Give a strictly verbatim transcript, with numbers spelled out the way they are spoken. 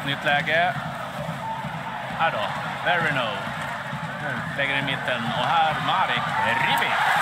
nytt läge. Här då, Verino. Lägger i mitten och här Marek, Hrivík.